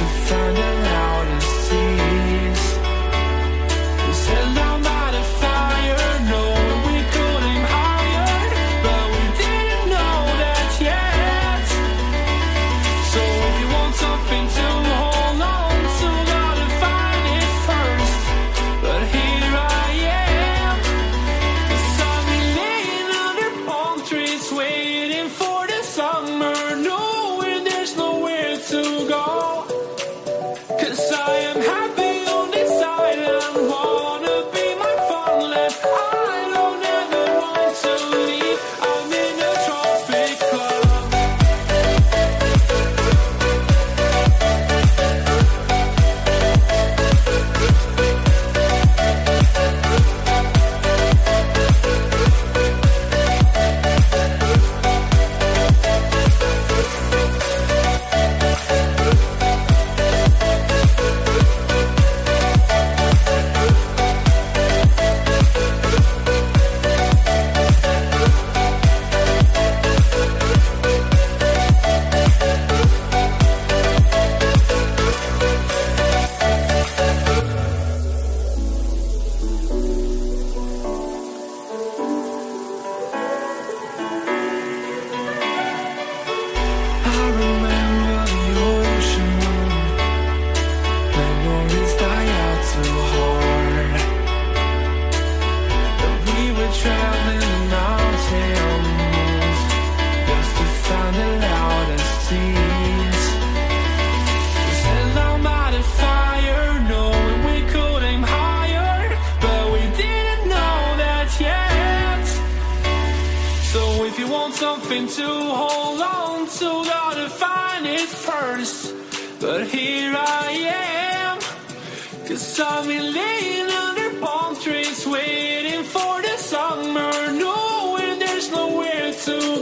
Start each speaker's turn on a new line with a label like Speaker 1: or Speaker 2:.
Speaker 1: to find the loudest tears. We sat down by the fire, knowing we could aim higher, but we didn't know that yet. So if you want something to hold on to, gotta find it first. But here I am, 'cause I've been laying under palm trees, waiting for the summer, knowing there's nowhere to go. 'Cause I am happy on this island, wanna be my farmland. I don't ever want to leave, I'm in a tropic club. I remember the ocean, memories die out too hard. But we were traveling the mountains just to find the loudest tears. We sat down by the fire, knowing we could aim higher, but we didn't know that yet. So if you want something to hold on to, gotta find it first. But here I am, 'cause I've been laying under palm trees, waiting for the summer, knowing there's nowhere to